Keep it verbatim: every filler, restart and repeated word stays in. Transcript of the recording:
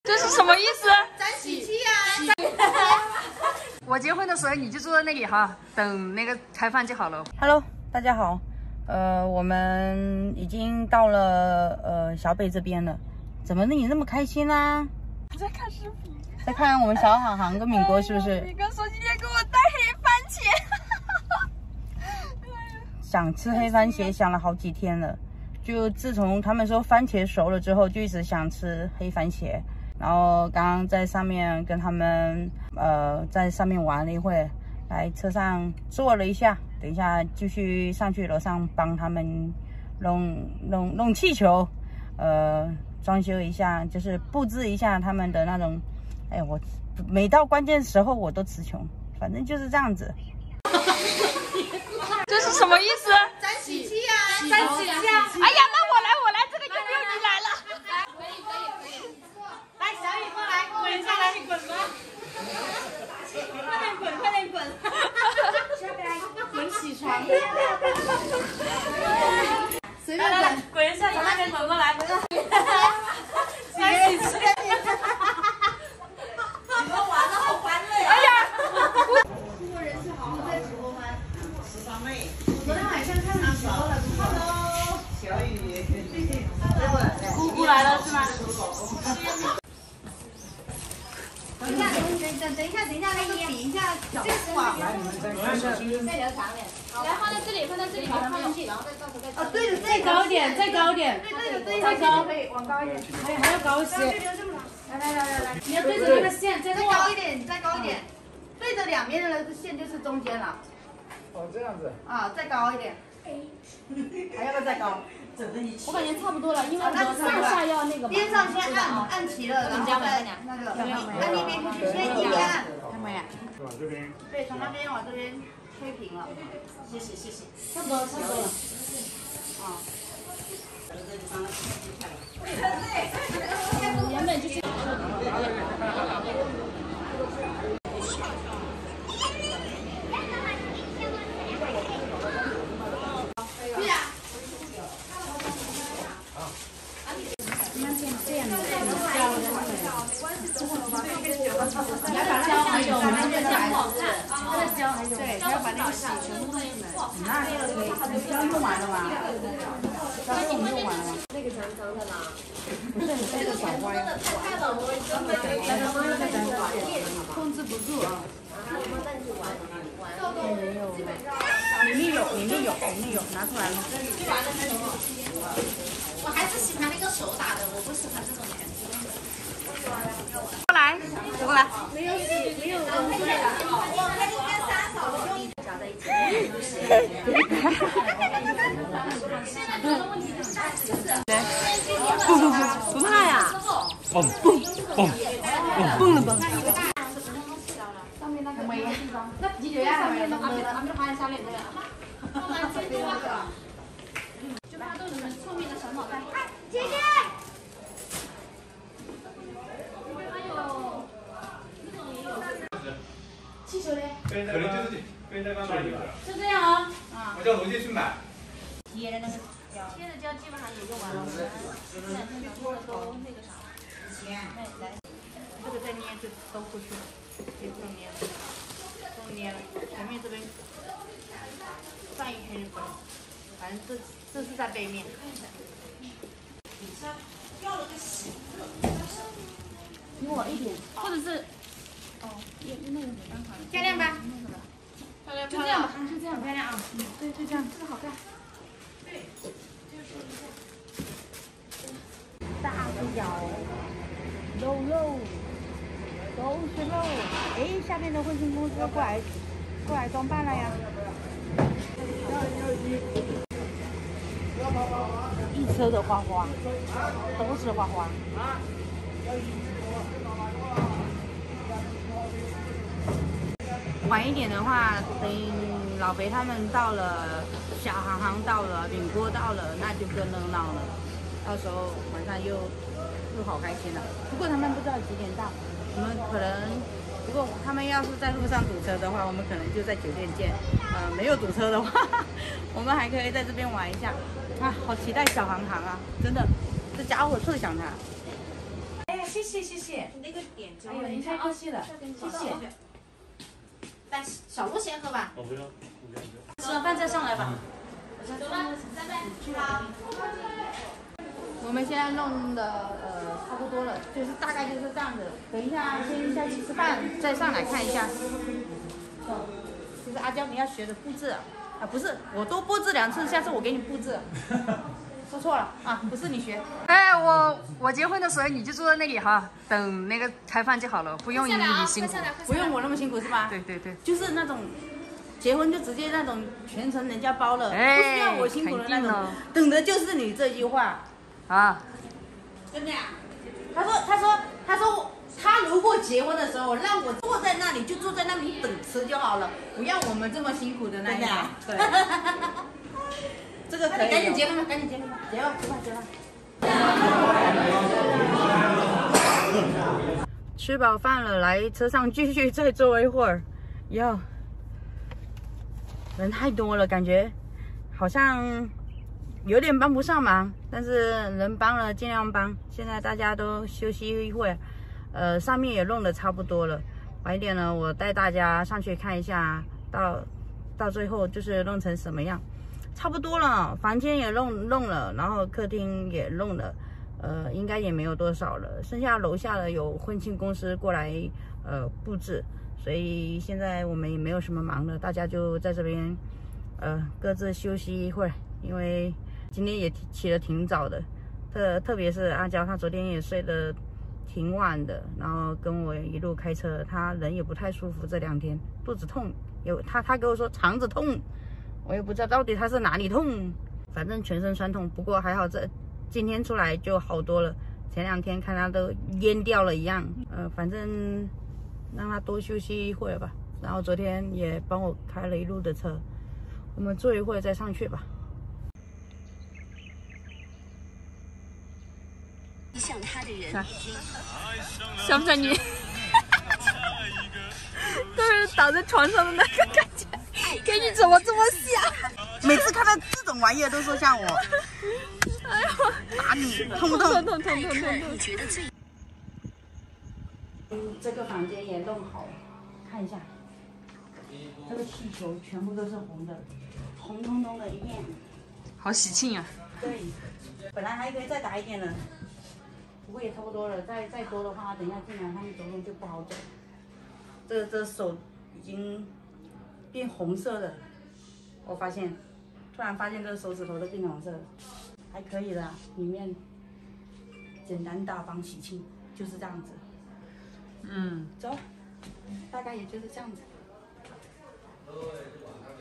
这是什么意思？ 沾喜气啊！ 我结婚的时候你就坐在那里哈，等那个开饭就好了。 Hello， 大家好，呃，我们已经到了呃小北这边了。怎么你那么开心啊？ 我在看视频， 在看我们小航航跟敏国是不是？ 敏哥说今天给我带黑番茄， 想吃黑番茄，想了好几天了。就自从他们说番茄熟了之后，就一直想吃黑番茄。然后刚刚在上面跟他们呃在上面玩了一会，来车上坐了一下，等一下继续上去楼上帮他们弄弄弄气球，呃装修一下，就是布置一下他们的那种。哎，我每到关键时候我都词穷，反正就是这样子。 这是什么意思？ 沾喜气啊！ 沾喜气啊！哎呀，那我来，我来，这个就不用你来了。 可以可以可以。来，小雨过来，滚下来，滚吧！快点滚，快点滚！下来，滚起床。随便滚， 滚一下，从那边走过来。 沾喜气。你们玩的好欢乐呀！ 哎呀！ 中国人是好好在直播吗？十三妹。我昨天晚上看你直播了。Hello， 小雨。 姑姑来了是吗？ 等一下，等等等一下，等一下，那个比一下角度啊。再留长点。来，放在这里，放在这里，把它放进去，然后再到时候再。哦，对着再高一点，再高一点。对对着对着高，可以往高一点。还还要高一些。来来来来来，你要对着那个线，再高一点，再高一点。对着两边的那个线就是中间了。 哦，这样子。 啊，再高一点。还要不要再高？ 我感觉差不多了，因为我们上下要那个嘛。 边上先按按齐了，然后再那个按那边过去，先一边按。 看没呀？ 往这边。 对，从那边往这边推平了。谢谢谢谢。 差不多差不多了。 啊。 原本就是。 对，还要把那个洗全部弄出来。那这个可以，胶用完了吗？胶用用完了吗？那个脏脏的啦。不是，你带个小花呀。控制不住啊。没有，里面有，里面有，里面有，拿出来了。 我还是喜欢那个手打的，我不喜欢这种全自动的。 过来，过来。 没有洗，没有扔碎的。我那个跟三嫂的用夹在一起。现在主要的问题就是就是不不不不怕呀！ 蹦蹦蹦蹦了蹦。 上面那个没地方，那啤酒呀，上面那个，俺们俺们放在下面这个。放在这个，就怕这种聪明的小脑袋。姐姐。气球嘞？ 可能就是跟在刚才一样。 是这样啊。 啊。我叫罗姐去买。 贴的那个胶，贴的胶基本上也用完了，我们这两天能用的都那个啥。以前。来来， 这个再捏就都过去了，别不用捏了，不用捏了，前面这边转一圈就可以了，反正这这是在背面。要了个喜字， 给我一点，或者是。哦，也那个刚好。 漂亮吧？ 漂亮，就这样吧，就这样，漂亮啊。嗯，对，就这样，这个好看。 对，就是一个大的脚，肉肉，都是肉。哎，下面的卫星公司过来，过来装扮了呀。一车的花花，都是花花。晚一点的话，等老肥他们到了，小航航到了，饼锅到了，那就更热闹了。到时候晚上又又好开心了。不过他们不知道几点到，我们可能如果他们要是在路上堵车的话，我们可能就在酒店见。呃，没有堵车的话，我们还可以在这边玩一下。啊，好期待小航航啊！真的，这家伙特想他。 谢谢谢谢。 那个点就哎呦，您太客气了，谢谢。 来，小鹿先喝吧。 我不要， 吃完饭再上来吧。 走吧，三杯。好。 我们现在弄的呃差不多了，就是大概就是这样子。等一下先下去吃饭，再上来看一下。哦，就是阿娇你要学着布置啊，啊不是，我多布置两次，下次我给你布置。说错了啊，不是你学。 哎，我我结婚的时候你就坐在那里哈，等那个开饭就好了，不用你辛苦。 不用我那么辛苦是吧？ 对对对， 就是那种结婚就直接那种全程人家包了， 哎不需要我辛苦的那种肯定哦， 等的就是你这句话。 啊， 真的呀？他说他说他说他如果结婚的时候让我坐在那里就坐在那里等吃就好了，不要我们这么辛苦的那样。对。这个可以。赶紧结婚吧，赶紧结婚吧，结吧，吃饭，结吧。吃饱饭了，来车上继续再坐一会儿。要人太多了，感觉好像有点帮不上忙，但是能帮了尽量帮。现在大家都休息一会儿，呃，上面也弄得差不多了。晚一点呢，我带大家上去看一下，到到最后就是弄成什么样。差不多了，房间也弄弄了，然后客厅也弄了，呃，应该也没有多少了。剩下楼下的有婚庆公司过来呃布置，所以现在我们也没有什么忙了，大家就在这边呃各自休息一会儿，因为今天也起得挺早的，特特别是阿娇，她昨天也睡得挺晚的，然后跟我一路开车，她人也不太舒服，这两天肚子痛，有她她给我说肠子痛。我也不知道到底他是哪里痛，反正全身酸痛。不过还好这今天出来就好多了，前两天看他都淹掉了一样。呃，反正让他多休息一会儿吧。然后昨天也帮我开了一路的车，我们坐一会儿再上去吧。 像他的人， 想不想你？就是倒在床上的那个感觉。给你怎么这么像？ 每次看到这种玩意儿都说像我。哎呦，打你，痛不痛？ 痛痛痛痛痛痛！ 你觉得最…… 嗯，这个房间也弄好，看一下，这个气球全部都是红的，红彤彤的一片， 好喜庆啊！ 对，本来还可以再大一点的，不过也差不多了。再再多的话，等一下进来他们走路就不好走。这这手已经变红色的，我发现，突然发现这个手指头都变红色了，还可以的，里面简单大方喜庆，就是这样子。 嗯， 走，大概也就是这样子。